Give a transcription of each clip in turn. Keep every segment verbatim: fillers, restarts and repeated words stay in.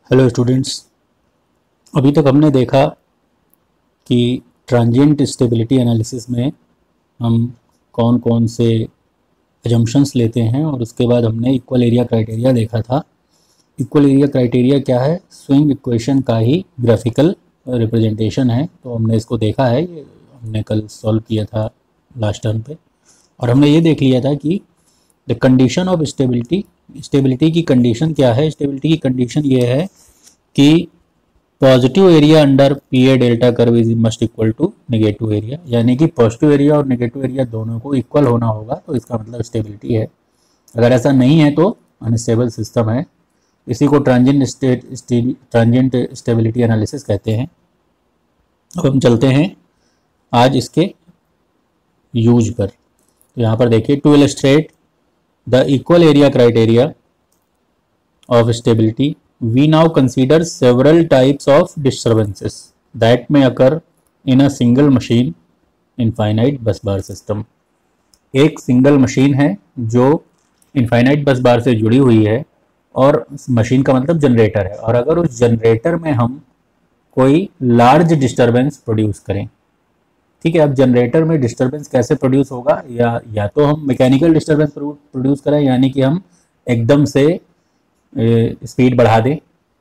Hello students, अभी तक हमने देखा कि ट्रांजिएंट स्टेबिलिटी एनालिसिस में हम कौन कौन से अजम्पशंस लेते हैं और उसके बाद हमने इक्वल एरिया क्राइटेरिया देखा था। इक्वल एरिया क्राइटेरिया क्या है? स्विंग इक्वेशन का ही ग्राफिकल रिप्रेजेंटेशन है। तो हमने इसको देखा है, ये हमने कल सॉल्व किया था लास्ट टर्म पे, और हमने ये देख लिया था कि the condition of stability, stability की कंडीशन क्या है। स्टेबिलिटी की कंडीशन ये है कि positive area under P A delta curve is must equal to negative area, यानी कि पॉजिटिव एरिया और नेगेटिव एरिया दोनों को इक्वल होना होगा, तो इसका मतलब स्टेबिलिटी है। अगर ऐसा नहीं है तो अनस्टेबल सिस्टम है। इसी को transient state transient stability analysis कहते हैं। अब हम चलते हैं आज इसके यूज पर। तो यहाँ पर देखिए, to illustrate the equal area criteria of stability, we now consider several types of disturbances that may occur in a single machine infinite bus bar system. एक सिंगल मशीन है जो इनफाइनाइट बस बार से जुड़ी हुई है, और मशीन का मतलब जनरेटर है, और अगर उस जनरेटर में हम कोई लार्ज डिस्टर्बेंस प्रोड्यूस करें, ठीक है। अब जनरेटर में डिस्टर्बेंस कैसे प्रोड्यूस होगा? या या तो हम मैकेनिकल डिस्टर्बेंस प्रोड्यूस करें, यानी कि हम एकदम से स्पीड बढ़ा दें।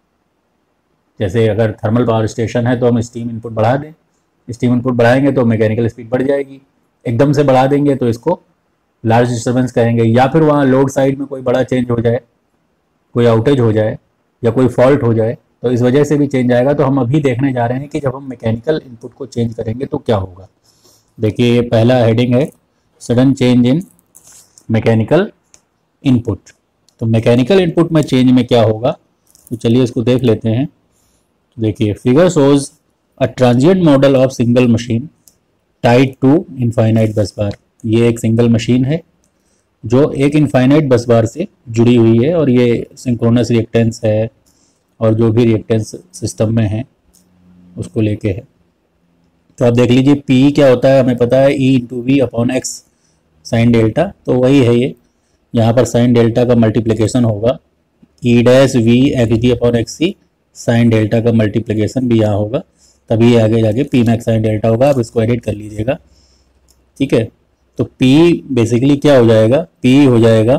जैसे अगर थर्मल पावर स्टेशन है तो हम स्टीम इनपुट बढ़ा दें, स्टीम इनपुट बढ़ाएंगे तो मैकेनिकल स्पीड बढ़ जाएगी। एकदम से बढ़ा देंगे तो इसको लार्ज डिस्टर्बेंस कहेंगे। या फिर वहाँ लोड साइड में कोई बड़ा चेंज हो जाए, कोई आउटेज हो जाए या कोई फॉल्ट हो जाए, तो इस वजह से भी चेंज आएगा। तो हम अभी देखने जा रहे हैं कि जब हम मैकेनिकल इनपुट को चेंज करेंगे तो क्या होगा। देखिए, ये पहला हेडिंग है, sudden change in mechanical input. तो मैकेनिकल इनपुट में चेंज में क्या होगा, तो चलिए इसको देख लेते हैं। देखिए, figure shows a transient model of single machine tied to infinite bus bar. ये एक सिंगल मशीन है जो एक इनफाइनाइट बस बार से जुड़ी हुई है, और ये सिंक्रोनस रिएक्टेंस है, और जो भी रिएक्टेंस सिस्टम में है उसको लेके है। तो आप देख लीजिए, पी क्या होता है, हमें पता है, E into V upon X sine delta. तो वही है ये, यहाँ पर साइन डेल्टा का मल्टीप्लिकेशन होगा, E dash V X D upon X C, sine delta का मल्टीप्लिकेशन भी यहाँ होगा, तभी ये आगे जाके पी मैक्स साइन डेल्टा होगा। आप इसको एडिट कर लीजिएगा, ठीक है। तो पी बेसिकली क्या हो जाएगा, पी हो जाएगा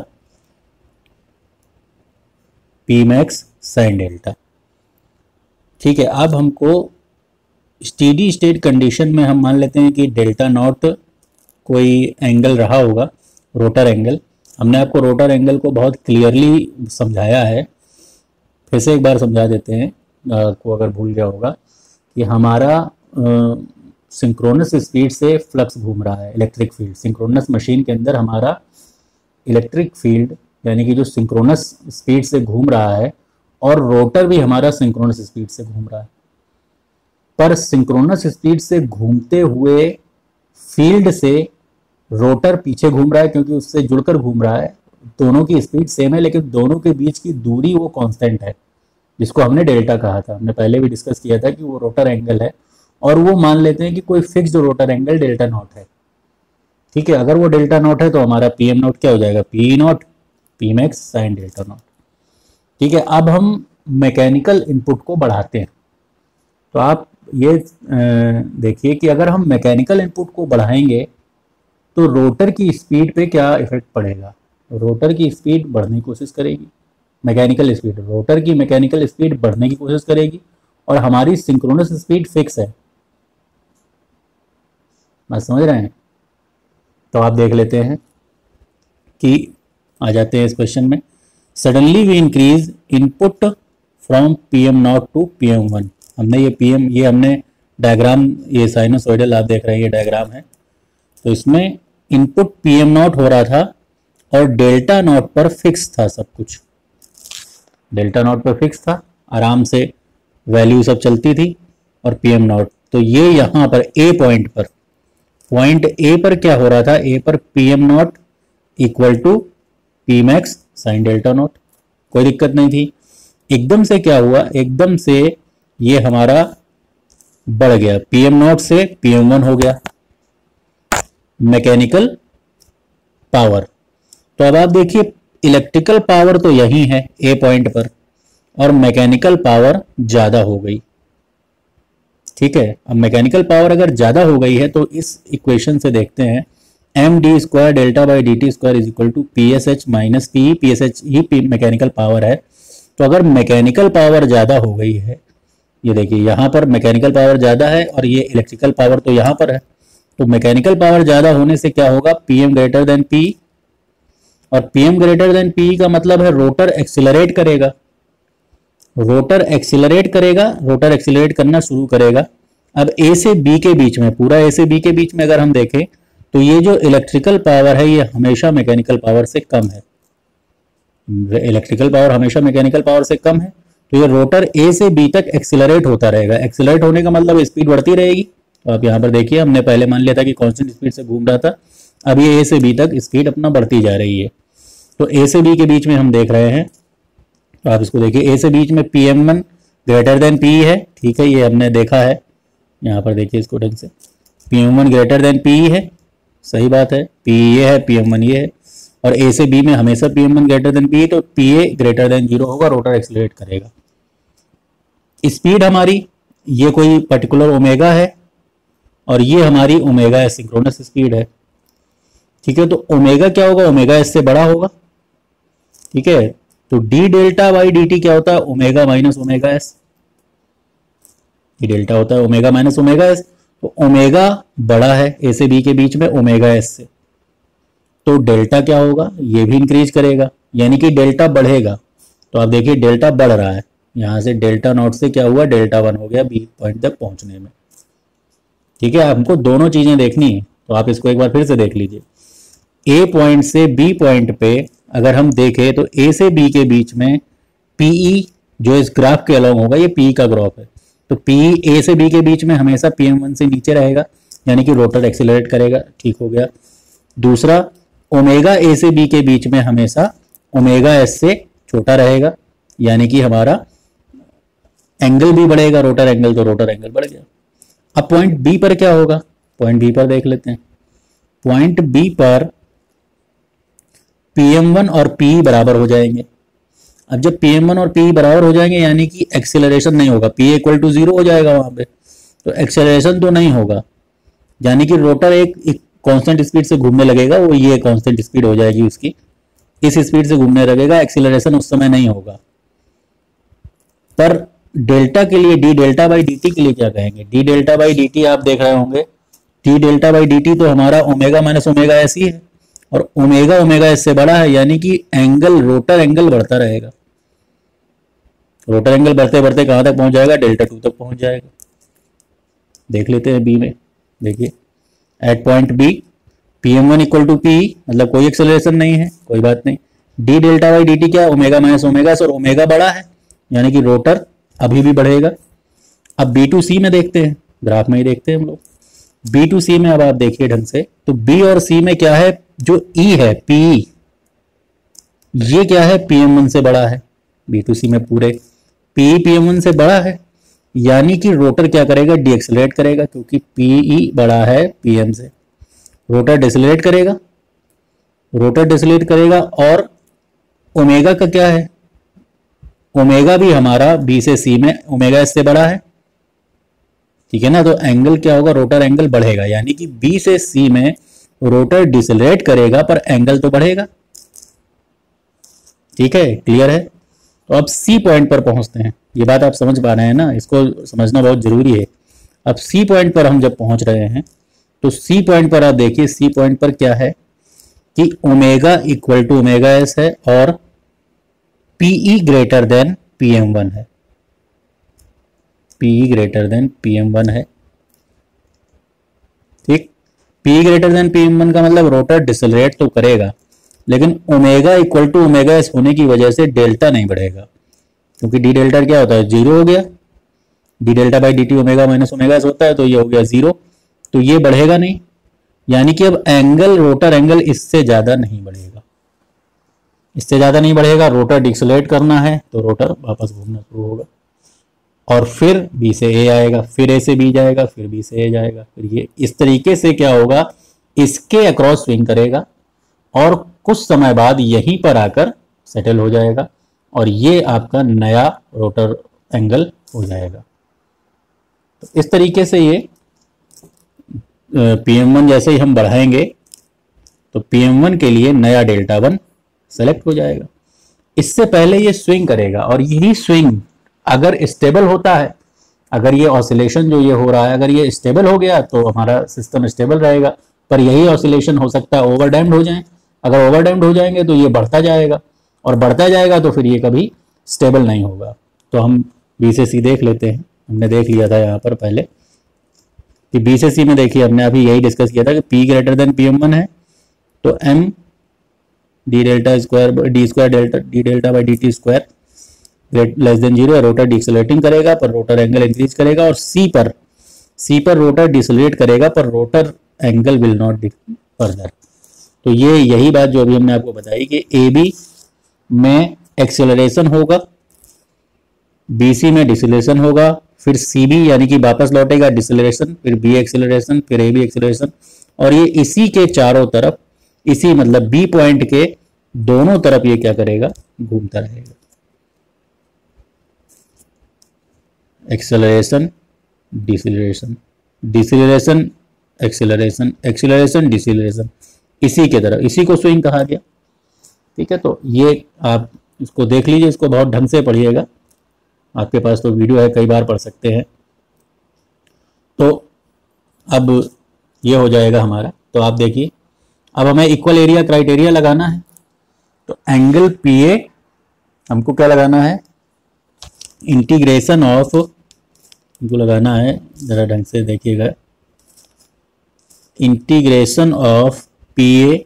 पी मैक्स साइन डेल्टा, ठीक है। अब हमको स्टेडी स्टेट कंडीशन में हम मान लेते हैं कि डेल्टा नॉट कोई एंगल रहा होगा, रोटर एंगल। हमने आपको रोटर एंगल को बहुत क्लियरली समझाया है, फिर से एक बार समझा देते हैं आपको अगर भूल गया होगा, कि हमारा सिंक्रोनस स्पीड से फ्लक्स घूम रहा है, इलेक्ट्रिक फील्ड। सिंक्रोनस मशीन के अंदर हमारा इलेक्ट्रिक फील्ड, यानी कि जो सिंक्रोनस स्पीड से घूम रहा है, और रोटर भी हमारा सिंक्रोनस स्पीड से घूम रहा है। पर सिंक्रोनस स्पीड से घूमते हुए फील्ड से रोटर पीछे घूम रहा है, क्योंकि उससे जुड़कर घूम रहा है। दोनों की स्पीड सेम है, लेकिन दोनों के बीच की दूरी वो कांस्टेंट है, जिसको हमने डेल्टा कहा था। हमने पहले भी डिस्कस किया था कि वो रोटर एंगल है, और वो मान लेते हैं कि कोई fixed rotor angle delta not है, ठीक है। अगर वो डेल्टा नॉट है तो हमारा पी एम नॉट क्या हो जाएगा, P not P max sine delta not, ठीक है। अब हम मैकेनिकल इनपुट को बढ़ाते हैं। तो आप ये देखिए कि अगर हम मैकेनिकल इनपुट को बढ़ाएंगे तो रोटर की स्पीड पे क्या इफेक्ट पड़ेगा। रोटर की स्पीड बढ़ने की कोशिश करेगी, मैकेनिकल स्पीड, रोटर की मैकेनिकल स्पीड बढ़ने की कोशिश करेगी, और हमारी सिंक्रोनस स्पीड फिक्स है। बात समझ रहे हैं? तो आप देख लेते हैं कि आ जाते हैं इस क्वेश्चन में। Suddenly we increase input from P M not to P M one. हमने ये पी एम, ये हमने डायग्राम, ये साइनोसॉइडल आप देख रहे हैं, ये डायग्राम है। तो इसमें इनपुट पी एम नॉट हो रहा था, और डेल्टा नॉट पर फिक्स था सब कुछ। डेल्टा नॉट पर फिक्स था, आराम से वैल्यू सब चलती थी, और पी एम नॉट। तो ये यहाँ पर ए पॉइंट पर, पॉइंट ए पर क्या हो रहा था, ए पर P M not equal to P max sine delta not, कोई दिक्कत नहीं थी। एकदम से क्या हुआ, एकदम से ये हमारा बढ़ गया, पी एम नॉट से पी एम वन हो गया, मैकेनिकल पावर। तो अब आप देखिए, इलेक्ट्रिकल पावर तो यही है ए पॉइंट पर, और मैकेनिकल पावर ज़्यादा हो गई। ठीक है, अब मैकेनिकल पावर अगर ज़्यादा हो गई है तो इस इक्वेशन से देखते हैं, M D square delta by D T square is equal to P S H minus P, P S H ही मैकेनिकल पावर है। तो अगर मैकेनिकल पावर ज़्यादा हो गई है, ये देखिए यहाँ पर मैकेनिकल पावर ज़्यादा है और ये इलेक्ट्रिकल पावर तो यहाँ पर है, तो मैकेनिकल पावर ज़्यादा होने से क्या होगा, P M greater than P, और P M greater than P का मतलब है रोटर एक्सिलरेट करेगा, रोटर एक्सिलरेट करेगा, रोटर एक्सिलरेट करना शुरू करेगा। अब ए से बी के बीच में, पूरा ए से बी के बीच में अगर हम देखें तो ये जो इलेक्ट्रिकल पावर है ये हमेशा मैकेनिकल पावर से कम है, इलेक्ट्रिकल पावर हमेशा मैकेनिकल पावर से कम है। तो ये रोटर ए से बी तक एक्सिलरेट होता रहेगा, एक्सिलरेट होने का मतलब स्पीड बढ़ती रहेगी। तो आप यहाँ पर देखिए, हमने पहले मान लिया था कि कांस्टेंट स्पीड से घूम रहा था, अब ये ए से बी तक स्पीड अपना बढ़ती जा रही है। तो ए से बी के बीच में हम देख रहे हैं, तो आप इसको देखिए, ए से बीच में P M one greater than P है, ठीक है, ये हमने देखा है। यहाँ पर देखिए इसको ढंग से, P M one greater than P है, सही बात है, पी ये है, पी एम वन ये है, और ए से बी में हमेशा P M one greater than P है, तो P A greater than zero होगा, रोटर एक्सिलरेट करेगा। स्पीड हमारी ये कोई पर्टिकुलर ओमेगा है और ये हमारी ओमेगा एस सिंक्रोनस स्पीड है। ठीक है, तो ओमेगा क्या होगा, ओमेगा एस से बड़ा होगा। ठीक है, तो D delta by D T क्या होता है, omega minus omega S, D delta होता है ओमेगा माइनस ओमेगा एस। तो ओमेगा बड़ा है ए से बी के बीच में ओमेगा एस से, तो डेल्टा क्या होगा, ये भी इंक्रीज करेगा, यानी कि डेल्टा बढ़ेगा। तो आप देखिए डेल्टा बढ़ रहा है, यहाँ से डेल्टा नॉट से क्या हुआ, डेल्टा वन हो गया बी पॉइंट तक पहुंचने में। ठीक है, हमको दोनों चीजें देखनी है, तो आप इसको एक बार फिर से देख लीजिए। ए पॉइंट से बी पॉइंट पे अगर हम देखें तो ए से बी के बीच में पीई जो इस ग्राफ के अलॉन्ग होगा, ये पी का ग्राफ है, तो पी ए से बी के बीच में हमेशा पी एम वन से नीचे रहेगा, यानी कि रोटर एक्सिलरेट करेगा। ठीक हो गया। दूसरा, ओमेगा ए से बी के बीच में हमेशा ओमेगा एस से छोटा रहेगा, यानी कि हमारा एंगल भी बढ़ेगा, रोटर एंगल, तो रोटर एंगल बढ़ गया। अब पॉइंट बी पर क्या होगा, पॉइंट बी पर देख लेते हैं। पॉइंट बी पर पी एम वन और पी बराबर हो जाएंगे। अब जब पी एम वन और पी बराबर हो जाएंगे यानी कि एक्सेलरेशन नहीं होगा, पी इक्वल टू जीरो हो जाएगा वहां पे, तो एक्सेलरेशन तो नहीं होगा, यानी कि रोटर एक, एक कांस्टेंट स्पीड से घूमने लगेगा, वो ये कांस्टेंट स्पीड हो जाएगी उसकी, इस स्पीड से घूमने लगेगा, एक्सेलरेशन उस समय नहीं होगा। पर डेल्टा के लिए, D delta by D T के लिए क्या कहेंगे, D delta by D T आप देख रहे होंगे, D delta by D T तो हमारा ओमेगा माइनस ओमेगा एस ही है, और ओमेगा ओमेगा एस से बड़ा है, यानी कि एंगल, रोटर एंगल बढ़ता रहेगा। रोटर एंगल बढ़ते बढ़ते कहां तक पहुंच जाएगा, डेल्टा टू तक पहुंच जाएगा। देख लेते हैं बी में, देखिए at point B P M one equal to P, मतलब कोई एक्सेलरेशन नहीं है, कोई बात नहीं। D delta by D T क्या, ओमेगा माइनस ओमेगा एस, और ओमेगा बड़ा है, यानी कि रोटर अभी भी बढ़ेगा। अब बी टू सी में देखते हैं, ग्राफ में ही देखते हैं हम लोग। बी टू सी में अब आप देखिए ढंग से, तो बी और सी में क्या है, जो ई है पी, ये क्या है, पी एम वन से बड़ा है। बी टू सी में पूरे पी पी एम वन से बड़ा है, यानी कि रोटर क्या करेगा, डी एक्सेलरेट करेगा, क्योंकि पीई बड़ा है पीएम से, रोटर डिसलेट करेगा, रोटर डिसलेट करेगा। और ओमेगा का क्या है, ओमेगा भी हमारा बी से सी में ओमेगा एस से बड़ा है, ठीक है ना, तो एंगल क्या होगा, रोटर एंगल बढ़ेगा, यानी कि बी से सी में रोटर डिसलेट करेगा पर एंगल तो बढ़ेगा। ठीक है, क्लियर है। तो अब सी पॉइंट पर पहुंचते हैं, ये बात आप समझ पा रहे हैं ना, इसको समझना बहुत जरूरी है। अब सी पॉइंट पर हम जब पहुंच रहे हैं तो सी पॉइंट पर आप देखिए, सी पॉइंट पर क्या है कि omega equal to omega S है और PE greater than P M one है, PE greater than P M one है। ठीक, P greater than P M one का मतलब रोटर डिसलरेट तो करेगा, लेकिन omega equal to omega S होने की वजह से डेल्टा नहीं बढ़ेगा, क्योंकि डी डेल्टा क्या होता है, जीरो हो गया। D delta by D T omega minus omega S होता है, तो ये हो गया जीरो, तो ये बढ़ेगा नहीं, यानी कि अब एंगल, रोटर एंगल इससे ज्यादा नहीं बढ़ेगा, इससे ज्यादा नहीं बढ़ेगा। रोटर डिसलेट करना है तो रोटर वापस घूमना शुरू होगा, और फिर बी से ए आएगा, फिर ए से बी जाएगा, फिर बी से ए जाएगा, फिर ये इस तरीके से क्या होगा, इसके अक्रॉस स्विंग करेगा और कुछ समय बाद यहीं पर आकर सेटल हो जाएगा, और ये आपका नया रोटर एंगल हो जाएगा। तो इस तरीके से ये पी एम वन जैसे ही हम बढ़ाएंगे तो पी एम वन के लिए नया डेल्टा वन सेलेक्ट हो जाएगा। इससे पहले ये स्विंग करेगा और यही स्विंग अगर स्टेबल होता है, अगर ये ऑसिलेशन जो ये हो रहा है अगर ये स्टेबल हो गया तो हमारा सिस्टम स्टेबल रहेगा। पर यही ऑसिलेशन हो सकता है ओवरडैम्ड हो जाए। अगर ओवरडैम्ड हो जाएंगे तो ये बढ़ता जाएगा और बढ़ता जाएगा तो फिर ये कभी स्टेबल नहीं होगा। तो हम बी से सी देख लेते हैं। हमने देख लिया था यहाँ पर पहले कि बी से सी में देखिए हमने अभी यही डिस्कस किया था कि P greater than P M one है तो M D delta square D square delta D delta by D T square less than zero. Rotor decelerating करेगा पर रोटर एंगल इंक्रीज करेगा और C पर C पर रोटर डिसलेट करेगा पर rotor angle will not decrease further. तो ये यही बात जो अभी हमने आपको बताई कि ए बी में एक्सेलरेशन होगा, बी सी में डिसलेशन होगा, फिर सी बी यानी कि वापस लौटेगा डिसलेशन, फिर बी एक्सेलरेशन, फिर ए बी एक्सेलरेशन और ये इसी के चारों तरफ इसी मतलब बी पॉइंट के दोनों तरफ ये क्या करेगा घूमता रहेगा। Acceleration deceleration deceleration acceleration acceleration deceleration इसी के तरफ, इसी को स्विंग कहा गया। ठीक है, तो ये आप इसको देख लीजिए, इसको बहुत ढंग से पढ़िएगा। आपके पास तो वीडियो है, कई बार पढ़ सकते हैं। तो अब ये हो जाएगा हमारा। तो आप देखिए अब हमें इक्वल एरिया क्राइटेरिया लगाना है। तो एंगल पी ए हमको क्या लगाना है, इंटीग्रेशन ऑफ, इनको लगाना है जरा ढंग से देखिएगा, integration of P A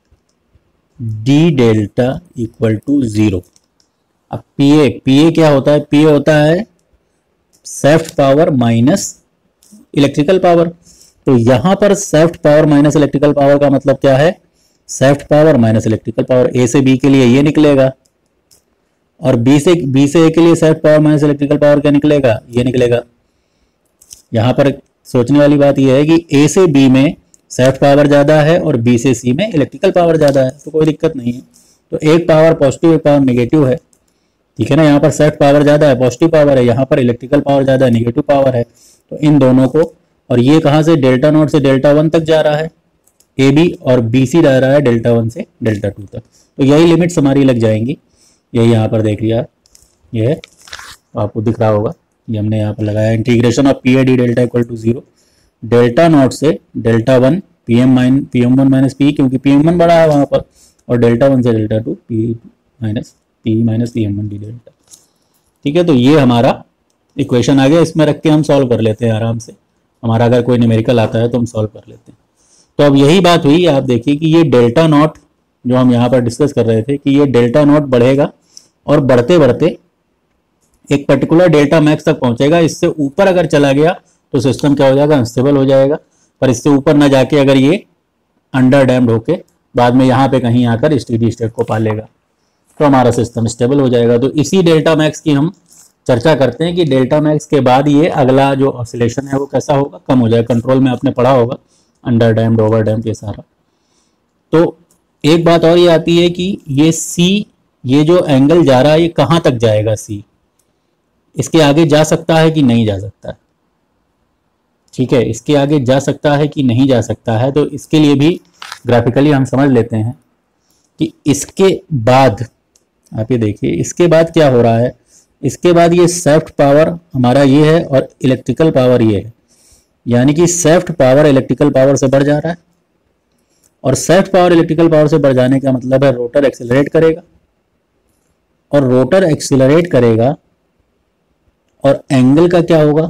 D delta equal to zero. अब पी ए पी ए क्या होता है, पी ए होता है shaft power minus electrical power. तो यहां पर shaft power minus electrical power का मतलब क्या है, shaft power minus electrical power. A से बी के लिए ये निकलेगा और बी से बी से ए के लिए shaft power minus electrical power क्या निकलेगा, ये निकलेगा। यहां पर सोचने वाली बात यह है कि ए से बी में सैफ्ट पावर ज्यादा है और बी से सी में इलेक्ट्रिकल पावर ज्यादा है, तो कोई दिक्कत नहीं है। तो एक पावर पॉजिटिव एक पावर नेगेटिव है, ठीक है ना। यहाँ पर सैफ्ट पावर ज्यादा है, पॉजिटिव पावर है, यहाँ पर इलेक्ट्रिकल पावर ज्यादा है, नेगेटिव पावर है। तो इन दोनों को, और ये कहाँ से डेल्टा नॉट से डेल्टा वन तक जा रहा है ए बी, और बी सी जा रहा है डेल्टा वन से डेल्टा टू तक। तो यही लिमिट्स हमारी लग जाएंगी। यही यहाँ पर देख लिया, ये है आपको दिख रहा होगा, ये हमने यहाँ पर लगाया integration of P A D delta equal to zero, delta naught से delta one P M minus P M one minus P, क्योंकि पी एम वन बड़ा है वहाँ पर, और डेल्टा वन से delta two P minus P minus P M one D delta. ठीक है, तो ये हमारा इक्वेशन आ गया। इसमें रख के हम सॉल्व कर लेते हैं आराम से। हमारा अगर कोई न्यूमेरिकल आता है तो हम सॉल्व कर लेते हैं। तो अब यही बात हुई, आप देखिए कि ये डेल्टा नॉट जो हम यहाँ पर डिस्कस कर रहे थे कि ये डेल्टा नॉट बढ़ेगा और बढ़ते बढ़ते एक पर्टिकुलर डेल्टा मैक्स तक पहुंचेगा। इससे ऊपर अगर चला गया तो सिस्टम क्या हो जाएगा, अनस्टेबल हो जाएगा। पर इससे ऊपर ना जाके अगर ये अंडर डैम्ड होके बाद में यहाँ पे कहीं आकर स्टेडी स्टेट को पा लेगा तो हमारा सिस्टम स्टेबल हो जाएगा। तो इसी डेल्टा मैक्स की हम चर्चा करते हैं कि डेल्टा मैक्स के बाद ये अगला जो ऑसिलेशन है वो कैसा होगा, कम हो जाएगा। कंट्रोल में आपने पढ़ा होगा अंडर डैम्ड ओवर डैम्ड ये सारा। तो एक बात और ये आती है कि ये सी, ये जो एंगल जा रहा है ये कहाँ तक जाएगा, सी इसके आगे जा सकता है कि नहीं जा सकता है। ठीक है, इसके आगे जा सकता है कि नहीं जा सकता है। तो इसके लिए भी ग्राफिकली हम समझ लेते हैं कि इसके बाद आप ये देखिए, इसके बाद क्या हो रहा है, इसके बाद ये सैफ्ट पावर हमारा ये है और इलेक्ट्रिकल पावर ये है, यानी कि सैफ्ट पावर इलेक्ट्रिकल पावर से बढ़ जा रहा है। और सैफ्ट पावर इलेक्ट्रिकल पावर से बढ़ जाने का मतलब है रोटर एक्सेलरेट करेगा, और रोटर एक्सेलरेट करेगा और एंगल का क्या होगा,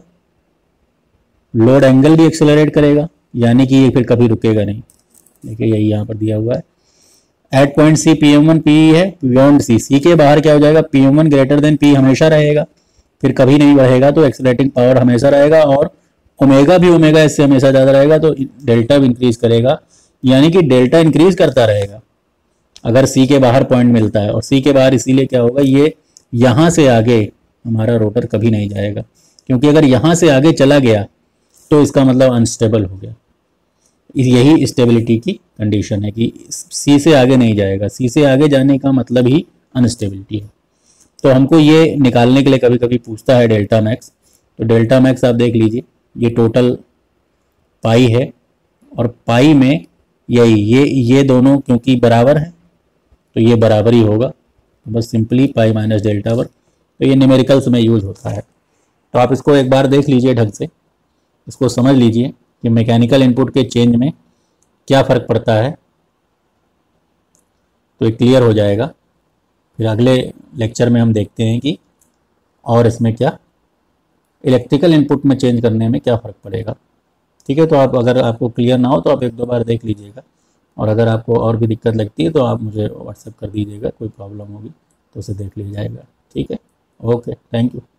लोड एंगल भी एक्सेलरेट करेगा, यानी कि ये फिर कभी रुकेगा नहीं। देखिए यही यहाँ पर दिया हुआ है, at point C P M one P है, बियॉन्ड सी, सी के बाहर क्या हो जाएगा, P M one greater than P हमेशा रहेगा, फिर कभी नहीं बढ़ेगा। तो एक्सेलरेटिंग पावर हमेशा रहेगा और ओमेगा भी ओमेगा इससे हमेशा ज़्यादा रहेगा, तो डेल्टा भी इंक्रीज करेगा, यानी कि डेल्टा इंक्रीज करता रहेगा अगर सी के बाहर पॉइंट मिलता है। और सी के बाहर इसीलिए क्या होगा, ये यहाँ से आगे हमारा रोटर कभी नहीं जाएगा, क्योंकि अगर यहाँ से आगे चला गया तो इसका मतलब अनस्टेबल हो गया। यही स्टेबिलिटी की कंडीशन है कि सी से आगे नहीं जाएगा, सी से आगे जाने का मतलब ही अनस्टेबिलिटी है। तो हमको ये निकालने के लिए कभी कभी पूछता है डेल्टा मैक्स। तो डेल्टा मैक्स आप देख लीजिए, ये टोटल पाई है और पाई में यही ये ये दोनों क्योंकि बराबर है तो ये बराबर ही होगा, तो बस सिंपली पाई माइनस डेल्टा वर्ग। तो ये न्यूमेरिकल्स में यूज होता है। तो आप इसको एक बार देख लीजिए ढंग से, इसको समझ लीजिए कि मैकेनिकल इनपुट के चेंज में क्या फ़र्क पड़ता है, तो ये क्लियर हो जाएगा। फिर अगले लेक्चर में हम देखते हैं कि और इसमें क्या इलेक्ट्रिकल इनपुट में चेंज करने में क्या फ़र्क पड़ेगा। ठीक है, तो आप अगर आपको क्लियर ना हो तो आप एक दो बार देख लीजिएगा, और अगर आपको और भी दिक्कत लगती है तो आप मुझे व्हाट्सएप कर दीजिएगा, कोई प्रॉब्लम होगी तो उसे देख लीजिएगा। ठीक है, ओके, थैंक यू।